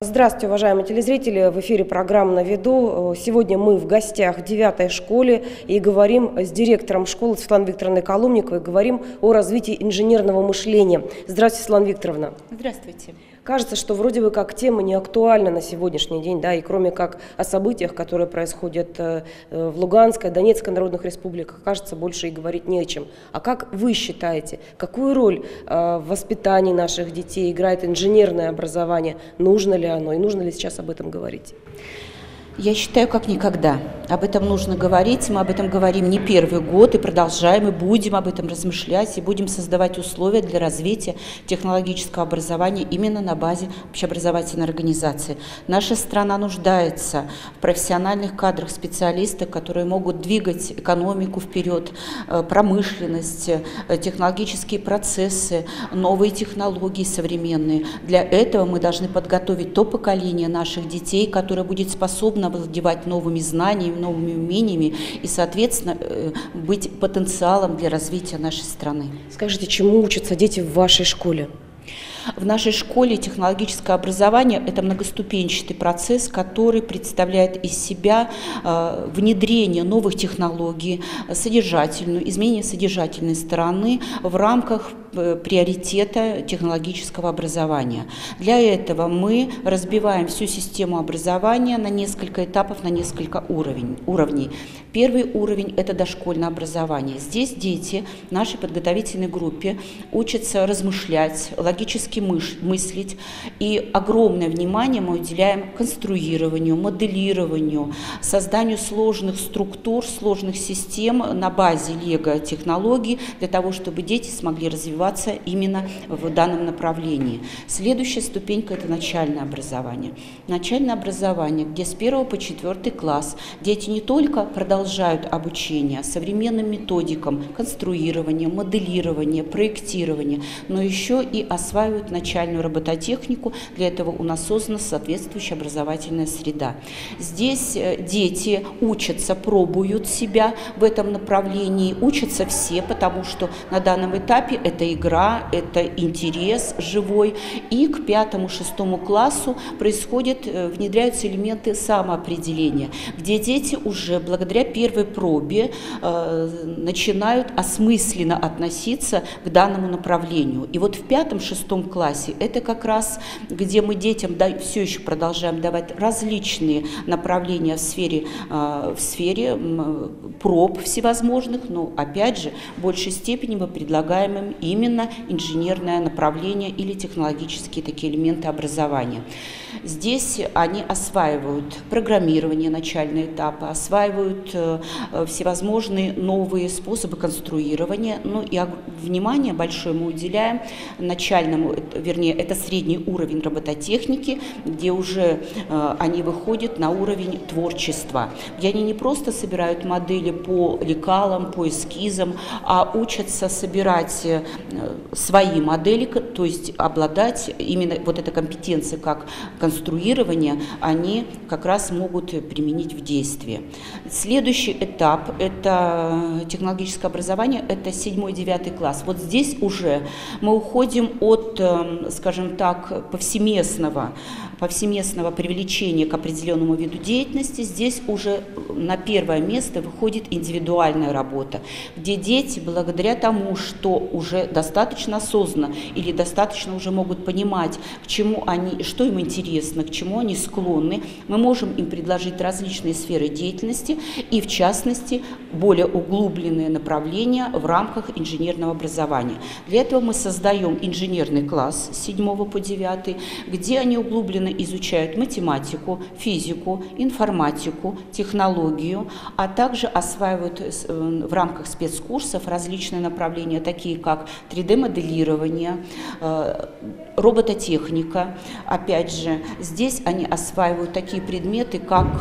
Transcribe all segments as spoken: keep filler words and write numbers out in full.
Здравствуйте, уважаемые телезрители! В эфире программа «На виду». Сегодня мы в гостях в девятой школе и говорим с директором школы Светланой Викторовной Колумниковой, говорим о развитии инженерного мышления. Здравствуйте, Светлана Викторовна. Здравствуйте. Кажется, что вроде бы как тема не актуальна на сегодняшний день, да, и кроме как о событиях, которые происходят в Луганской, Донецкой народных республиках, кажется, больше и говорить не о чем. А как вы считаете, какую роль в воспитании наших детей играет инженерное образование? Нужно ли оно и нужно ли сейчас об этом говорить? Я считаю, как никогда. Об этом нужно говорить. Мы об этом говорим не первый год и продолжаем, и будем об этом размышлять, и будем создавать условия для развития технологического образования именно на базе общеобразовательной организации. Наша страна нуждается в профессиональных кадрах, специалистах, которые могут двигать экономику вперед, промышленность, технологические процессы, новые технологии современные. Для этого мы должны подготовить то поколение наших детей, которое будет способно овладевать новыми знаниями, новыми умениями и, соответственно, быть потенциалом для развития нашей страны. Скажите, чему учатся дети в вашей школе? В нашей школе технологическое образование – это многоступенчатый процесс, который представляет из себя э, внедрение новых технологий, содержательную, изменение содержательной стороны в рамках приоритета технологического образования. Для этого мы разбиваем всю систему образования на несколько этапов, на несколько уровень, уровней. Первый уровень – это дошкольное образование. Здесь дети в нашей подготовительной группе учатся размышлять, логически мыслить, и огромное внимание мы уделяем конструированию, моделированию, созданию сложных структур, сложных систем на базе лего-технологий для того, чтобы дети смогли развиваться именно в данном направлении. Следующая ступенька – это начальное образование. Начальное образование, где с первого по четвертый класс дети не только продолжают обучение современным методикам конструирования, моделирования, проектирования, но еще и осваивают начальную робототехнику. Для этого у нас создана соответствующая образовательная среда. Здесь дети учатся, пробуют себя в этом направлении, учатся все, потому что на данном этапе это игра, это интерес живой. И к пятому-шестому классу происходят, внедряются элементы самоопределения, где дети уже благодаря первой пробе э, начинают осмысленно относиться к данному направлению. И вот в пятом-шестом классе это как раз, где мы детям да, все еще продолжаем давать различные направления в сфере, э, в сфере э, проб всевозможных, но опять же в большей степени мы предлагаем им именно инженерное направление или технологические такие элементы образования. Здесь они осваивают программирование, начальные этапы, осваивают э, всевозможные новые способы конструирования. Ну и внимание большое мы уделяем начальному, вернее, это средний уровень робототехники, где уже э, они выходят на уровень творчества, где они не просто собирают модели по лекалам, по эскизам, а учатся собирать э, свои модели, то есть обладать именно вот этой компетенцией как конструирование, они как раз могут применить в действии. Следующий этап – это технологическое образование, это седьмой-девятый класс. Вот здесь уже мы уходим от, скажем так, повсеместного, повсеместного привлечения к определенному виду деятельности. Здесь уже на первое место выходит индивидуальная работа, где дети, благодаря тому, что уже достаточно осознанно или достаточно уже могут понимать, к чему они, что им интересно, к чему они склонны, мы можем им предложить различные сферы деятельности и, в частности, более углубленные направления в рамках инженерного образования. Для этого мы создаем инженерный класс с седьмого по девятый, где они углубленно изучают математику, физику, информатику, технологию, а также осваивают в рамках спецкурсов различные направления, такие как три дэ моделирование, робототехника. Опять же, здесь они осваивают такие предметы, как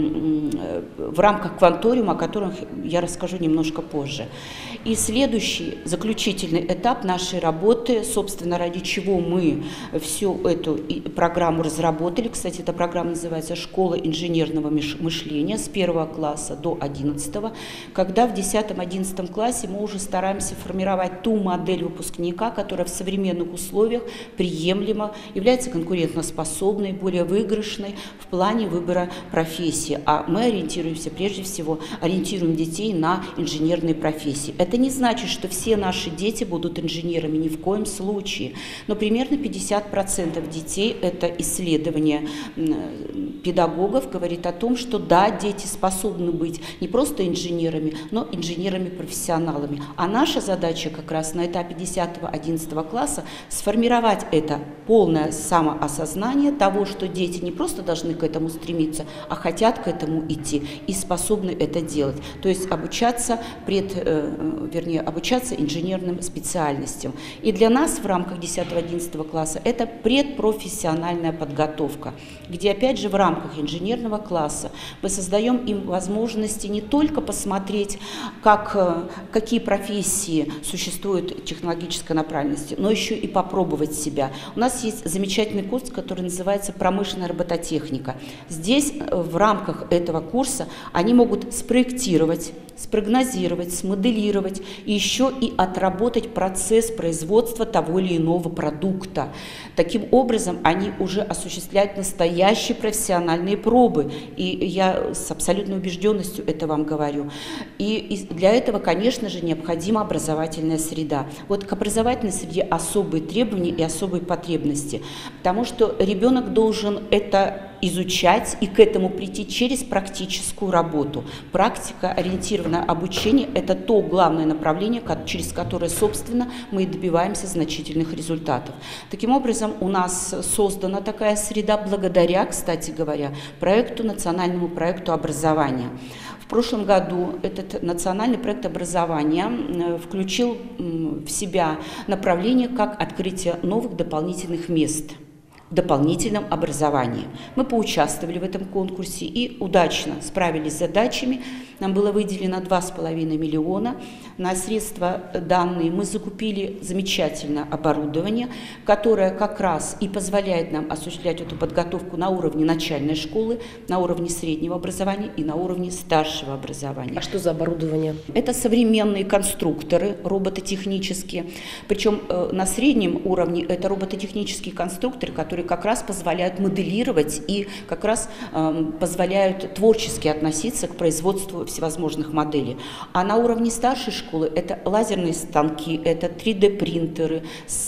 в рамках кванториума, о которых я расскажу немножко позже. И следующий, заключительный этап нашей работы, собственно, ради чего мы всю эту программу разработали, кстати, эта программа называется «Школа инженерного мышления» с первого класса до одиннадцатого, когда в десятом-одиннадцатом классе мы уже стараемся формировать ту модель выпускника, которая в современных условиях приемлема, является конкурентоспособной, более выигрышной в плане выбора профессии. А мы ориентируемся, прежде всего, ориентируем детей на инженерные профессии. Это не значит, что все наши дети будут инженерами, ни в коем случае. Но примерно пятьдесят процентов детей, это исследование педагогов, говорит о том, что да, дети способны быть не просто инженерами, но инженерами-профессионалами. А наша задача как раз на этапе десятого-одиннадцатого класса сформировать это полное самоосознание того, что дети не просто должны к этому стремиться, а хотят к этому идти и способны это делать. То есть обучаться, пред, э, вернее, обучаться инженерным специальностям. И для нас в рамках десятого-одиннадцатого класса это предпрофессиональная подготовка, где опять же в рамках инженерного класса мы создаем им возможности не только посмотреть, как, какие профессии существуют в технологической направленности, но еще и попробовать себя. У нас есть замечательный курс, который называется «Промышленная робототехника». Здесь в рамках этого курса они могут спроектировать, спрогнозировать, смоделировать и еще и отработать процесс производства того или иного продукта. Таким образом, они уже осуществляют настоящие профессиональные пробы. И я с абсолютной убежденностью это вам говорю. И для этого, конечно же, необходима образовательная среда. Вот к образовательной среде особые требования и особые потребности, потому что ребенок должен это изучать и к этому прийти через практическую работу. Практика, ориентированное обучение – это то главное направление, через которое, собственно, мы и добиваемся значительных результатов. Таким образом, у нас создана такая среда благодаря, кстати говоря, проекту, национальному проекту образования. В прошлом году этот национальный проект образования включил в себя направление как открытие новых дополнительных мест в дополнительном образовании. Мы поучаствовали в этом конкурсе и удачно справились с задачами. Нам было выделено два с половиной миллиона. На средства данные мы закупили замечательное оборудование, которое как раз и позволяет нам осуществлять эту подготовку на уровне начальной школы, на уровне среднего образования и на уровне старшего образования. А что за оборудование? Это современные конструкторы робототехнические. Причем на среднем уровне это робототехнические конструкторы, которые как раз позволяют моделировать и как раз э, позволяют творчески относиться к производству всевозможных моделей. А на уровне старшей школы это лазерные станки, это три дэ принтеры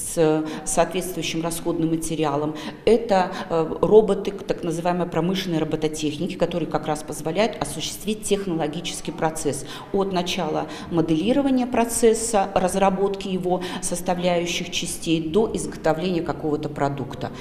с соответствующим расходным материалом, это э, роботы так называемой промышленной робототехники, которые как раз позволяют осуществить технологический процесс от начала моделирования процесса, разработки его составляющих частей до изготовления какого-то продукта.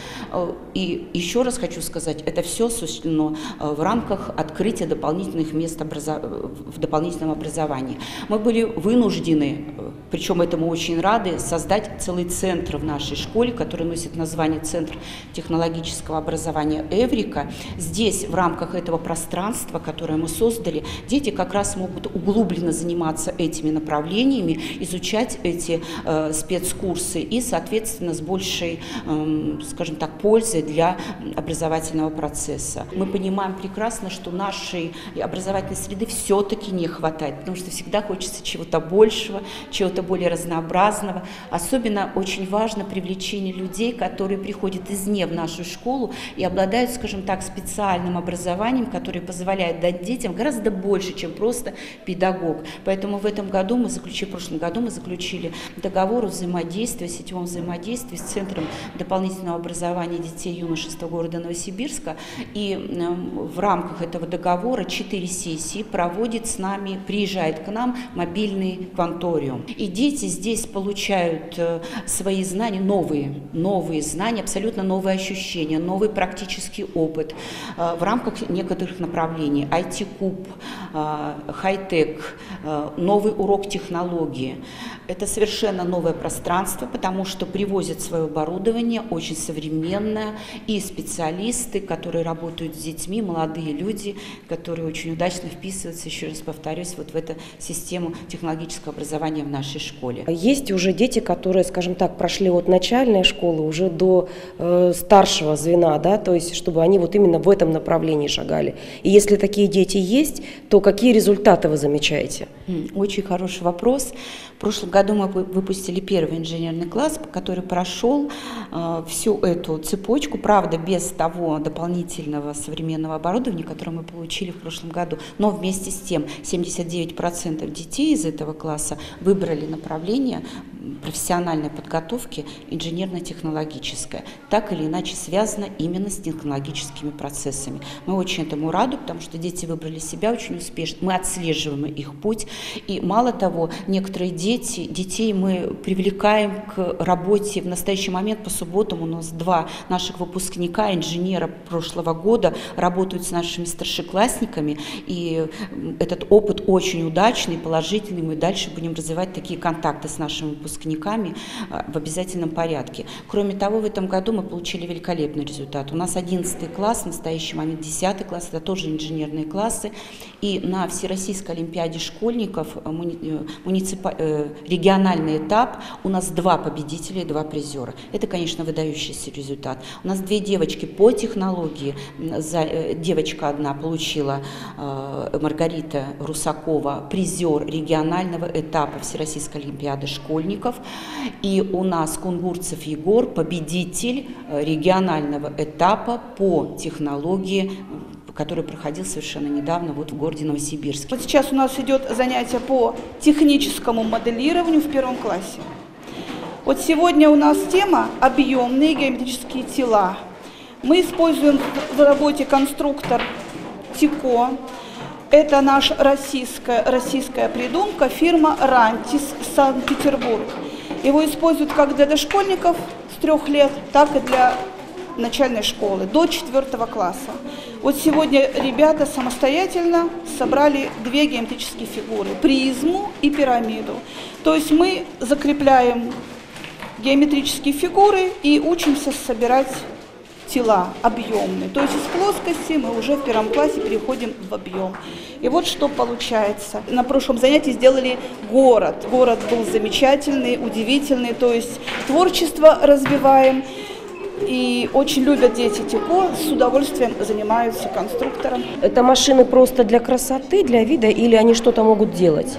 И еще раз хочу сказать, это все осуществлено в рамках открытия дополнительных мест образов... в дополнительном образовании. Мы были вынуждены, причем этому очень рады, создать целый центр в нашей школе, который носит название «Центр технологического образования Эврика». Здесь, в рамках этого пространства, которое мы создали, дети как раз могут углубленно заниматься этими направлениями, изучать эти э, спецкурсы и, соответственно, с большей, э, скажем так, пользой для образовательного процесса. Мы понимаем прекрасно, что нашей образовательной среды все-таки не хватает, потому что всегда хочется чего-то большего, чего-то более разнообразного. Особенно очень важно привлечение людей, которые приходят извне в нашу школу и обладают, скажем так, специальным образованием, которое позволяет дать детям гораздо больше, чем просто педагог. Поэтому в этом году мы заключили, в прошлом году мы заключили договор о взаимодействии, сетевом взаимодействии с Центром дополнительного образования детей и юношества города Новосибирска. И в рамках этого договора четыре сессии проводит с нами, приезжает к нам мобильный кванториум. И дети здесь получают свои знания, новые, новые знания, абсолютно новые ощущения, новый практический опыт в рамках некоторых направлений. ай ти-куб, хай-тек, новый урок технологии. Это совершенно новое пространство, потому что привозят свое оборудование, очень современное, и специалисты, которые работают с детьми, молодые люди, которые очень удачно вписываются вписываться, еще раз повторюсь, вот в эту систему технологического образования в нашей школе. Есть уже дети, которые, скажем так, прошли от начальной школы уже до э, старшего звена, да, то есть чтобы они вот именно в этом направлении шагали. И если такие дети есть, то какие результаты вы замечаете? Очень хороший вопрос. В прошлом году мы выпустили первый инженерный класс, который прошел э, всю эту цепочку, правда, без того дополнительного современного оборудования, которое мы получили в прошлом году. Но вместе с тем семьдесят девять процентов детей из этого класса выбрали направление профессиональной подготовки инженерно-технологическое, так или иначе связано именно с технологическими процессами. Мы очень этому рады, потому что дети выбрали себя очень успешно, мы отслеживаем их путь, и мало того, некоторые дети, детей мы привлекаем к работе в настоящий момент. По субботам у нас два наших выпускника, инженера прошлого года, работают с нашими старшеклассниками, и этот опыт очень удачный, положительный, мы дальше будем развивать такие контакты с нашими выпускниками в обязательном порядке. Кроме того, в этом году мы получили великолепный результат. У нас одиннадцатый класс, в настоящий момент десятый класс, это тоже инженерные классы, и на Всероссийской олимпиаде школьников, муниципа... региональный этап, у нас два победителя и два призера. Это, конечно, выдающийся результат. У нас две девочки по технологии, девочка одна получила, Маргарита Русакова, призер регионального этапа Всероссийской олимпиады школьников, и у нас Кунгурцев Егор, победитель регионального этапа по технологии, который проходил совершенно недавно вот в городе Новосибирске. Вот сейчас у нас идет занятие по техническому моделированию в первом классе. Вот сегодня у нас тема «Объемные геометрические тела». Мы используем в работе конструктор ТИКО. Это наша российская, российская придумка, фирма «Рантис», Санкт-Петербург. Его используют как для дошкольников с трех лет, так и для начальной школы, до четвертого класса. Вот сегодня ребята самостоятельно собрали две геометрические фигуры – призму и пирамиду. То есть мы закрепляем геометрические фигуры и учимся собирать тела объемные. То есть из плоскости мы уже в первом классе переходим в объем. И вот что получается. На прошлом занятии сделали город. Город был замечательный, удивительный, то есть творчество развиваем. И очень любят дети ТИКО, с удовольствием занимаются конструктором. Это машины просто для красоты, для вида, или они что-то могут делать?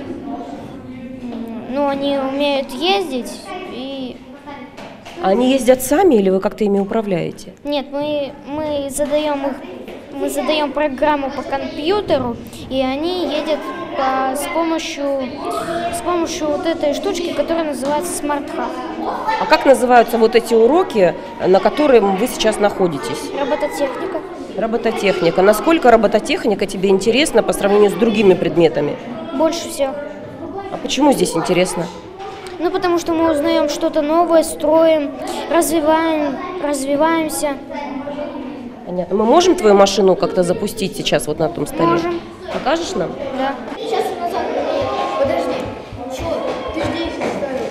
Ну, они умеют ездить и... Они ездят сами или вы как-то ими управляете? Нет, мы, мы задаем их, мы задаем программу по компьютеру, и они едут по, с помощью, с помощью вот этой штучки, которая называется Smart Hub. А как называются вот эти уроки, на которые вы сейчас находитесь? Робототехника. Робототехника. Насколько робототехника тебе интересна по сравнению с другими предметами? Больше всего. А почему здесь интересно? Ну, потому что мы узнаем что-то новое, строим, развиваем, развиваемся. Понятно. Мы можем твою машину как-то запустить сейчас вот на том столе? Можем. Покажешь нам? Да. Сейчас назад. Подожди. Чего? Ты здесь оставил.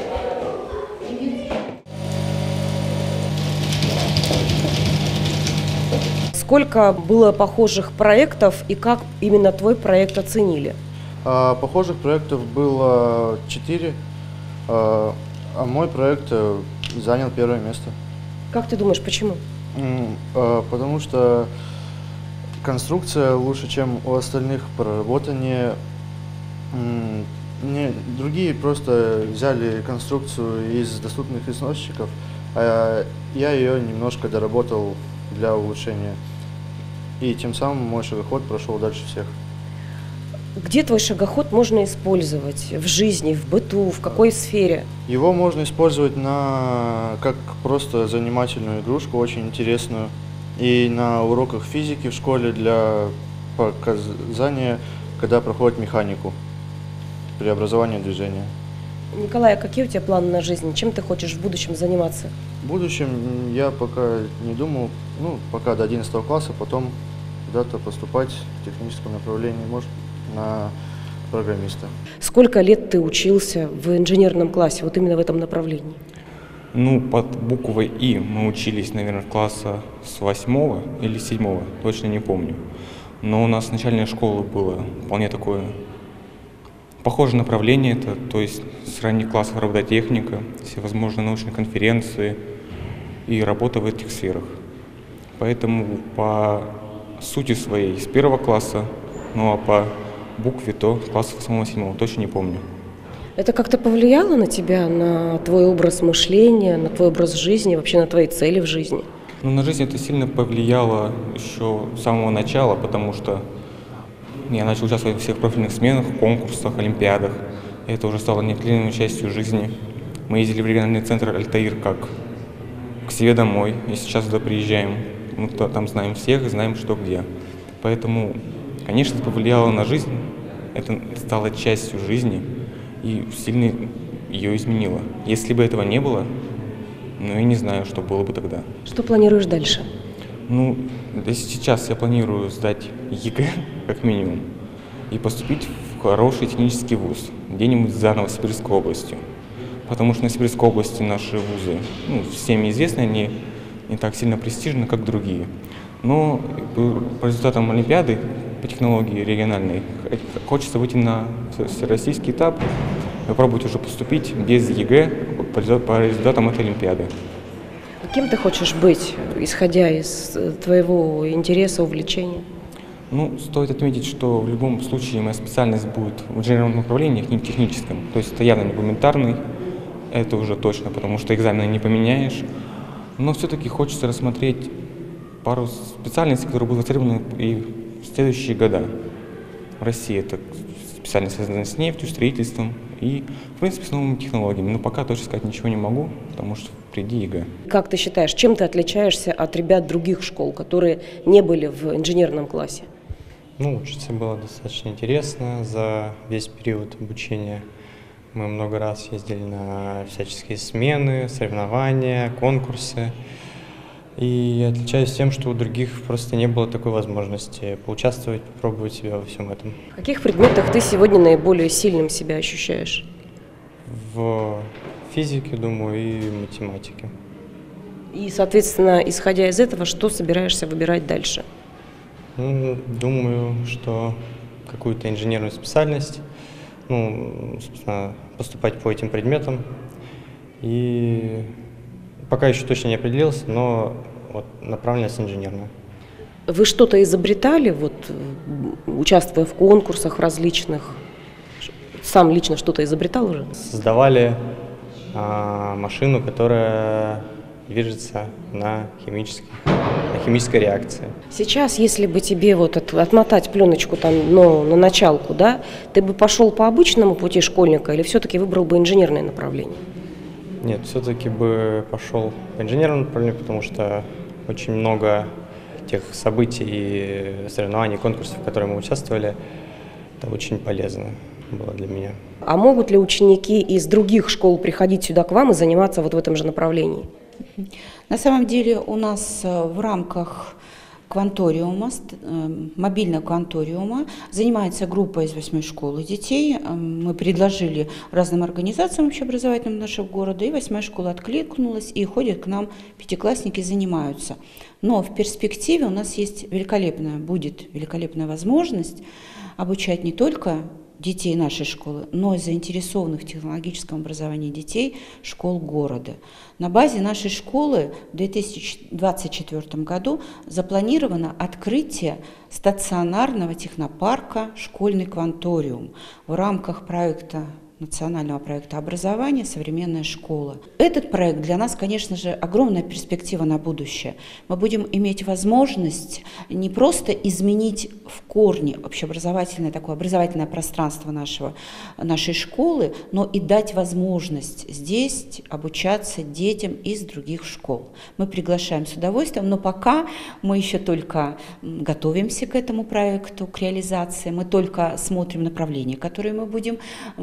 Сколько было похожих проектов и как именно твой проект оценили? А, похожих проектов было четыре, а, а мой проект занял первое место. Как ты думаешь, почему? А, потому что конструкция лучше, чем у остальных, проработаннее. Не, другие просто взяли конструкцию из доступных источников, а я ее немножко доработал для улучшения. И тем самым мой шагоход прошел дальше всех. Где твой шагоход можно использовать в жизни, в быту, в какой сфере? Его можно использовать на, как просто занимательную игрушку, очень интересную. И на уроках физики в школе для показания, когда проходит механику, преобразование движения. Николай, а какие у тебя планы на жизнь? Чем ты хочешь в будущем заниматься? В будущем я пока не думал, ну, пока до одиннадцатого класса, потом куда-то поступать в техническом направлении, может, на программиста. Сколько лет ты учился в инженерном классе, вот именно в этом направлении? Ну, под буквой И мы учились, наверное, класса с восьмого или седьмого, точно не помню. Но у нас с начальной школы было вполне такое похожее направление, это, то есть с ранних классов робототехника, всевозможные научные конференции и работа в этих сферах. Поэтому по сути своей с первого класса, ну а по букве то класса восьмого-седьмого точно не помню. Это как-то повлияло на тебя, на твой образ мышления, на твой образ жизни, вообще на твои цели в жизни? Ну, на жизнь это сильно повлияло еще с самого начала, потому что я начал участвовать во всех профильных сменах, конкурсах, олимпиадах. И это уже стало неотъемлемой частью жизни. Мы ездили в региональный центр «Альтаир» как к себе домой, и сейчас туда приезжаем. Мы там знаем всех и знаем, что где. Поэтому, конечно, это повлияло на жизнь, это стало частью жизни и сильно ее изменило. Если бы этого не было, ну, я не знаю, что было бы тогда. Что планируешь дальше? Ну, сейчас я планирую сдать ЕГЭ, как минимум, и поступить в хороший технический вуз, где-нибудь за Новосибирской областью. Потому что в Новосибирской области наши вузы, ну, всем известны, они не так сильно престижны, как другие. Но по результатам Олимпиады по технологии региональной хочется выйти на всероссийский этап, попробовать уже поступить без ЕГЭ по результатам этой Олимпиады. Кем ты хочешь быть, исходя из твоего интереса, увлечения? Ну, стоит отметить, что в любом случае моя специальность будет в инженерном направлении, не в техническом. То есть это явно не гуманитарный, это уже точно, потому что экзамены не поменяешь. Но все-таки хочется рассмотреть пару специальностей, которые будут востребованы и в следующие года. В России это специальность, связанная с нефтью, строительством и, в принципе, с новыми технологиями. Но пока точно сказать ничего не могу, потому что впереди ЕГЭ. Как ты считаешь, чем ты отличаешься от ребят других школ, которые не были в инженерном классе? Ну, учиться было достаточно интересно. За весь период обучения мы много раз ездили на всяческие смены, соревнования, конкурсы. И отличаюсь тем, что у других просто не было такой возможности поучаствовать, попробовать себя во всем этом. В каких предметах ты сегодня наиболее сильным себя ощущаешь? В физике, думаю, и математике. И, соответственно, исходя из этого, что собираешься выбирать дальше? Ну, думаю, что какую-то инженерную специальность, ну, собственно, поступать по этим предметам. И пока еще точно не определился, но вот направленность инженерная. Вы что-то изобретали, вот, участвуя в конкурсах различных? Сам лично что-то изобретал уже? Создавали а, машину, которая движется на, химической, на химической реакции. Сейчас, если бы тебе вот от, отмотать пленочку там, ну, на началку, да, ты бы пошел по обычному пути школьника или все-таки выбрал бы инженерное направление? Нет, все-таки бы пошел по инженерному направлению, потому что очень много тех событий, соревнований, конкурсов, в которых мы участвовали, это очень полезно было для меня. А могут ли ученики из других школ приходить сюда к вам и заниматься вот в этом же направлении? На самом деле у нас в рамках кванториума, мобильного кванториума занимается группа из восьмой школы детей. Мы предложили разным организациям общеобразовательным нашего города, и восьмая школа откликнулась, и ходят к нам пятиклассники, занимаются. Но в перспективе у нас есть великолепная, будет великолепная возможность обучать не только детей нашей школы, но и заинтересованных в технологическом образовании детей школ города. На базе нашей школы в две тысячи двадцать четвёртом году запланировано открытие стационарного технопарка «Школьный кванториум» в рамках проекта национального проекта образования «Современная школа». Этот проект для нас, конечно же, огромная перспектива на будущее. Мы будем иметь возможность не просто изменить в корне общеобразовательное такое образовательное пространство нашего, нашей школы, но и дать возможность здесь обучаться детям из других школ. Мы приглашаем с удовольствием, но пока мы еще только готовимся к этому проекту, к реализации, мы только смотрим направления, которые мы будем реализовать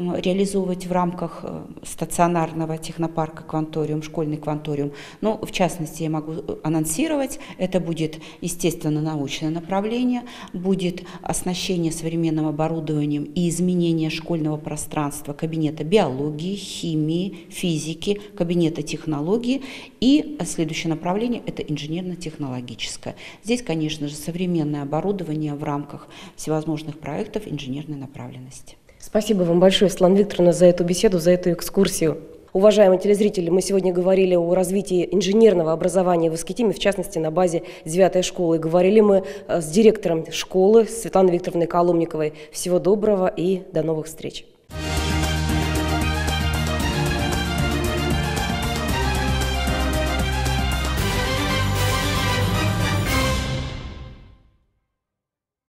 реализовывать в рамках стационарного технопарка «Кванториум», школьный «Кванториум». Но, в частности, я могу анонсировать, это будет, естественно, научное направление, будет оснащение современным оборудованием и изменение школьного пространства кабинета биологии, химии, физики, кабинета технологии. И следующее направление – это инженерно-технологическое. Здесь, конечно же, современное оборудование в рамках всевозможных проектов инженерной направленности. Спасибо вам большое, Светлана Викторовна, за эту беседу, за эту экскурсию. Уважаемые телезрители, мы сегодня говорили о развитии инженерного образования в Искитиме, в частности, на базе девятой школы. Говорили мы с директором школы Светланой Викторовной Коломниковой. Всего доброго и до новых встреч.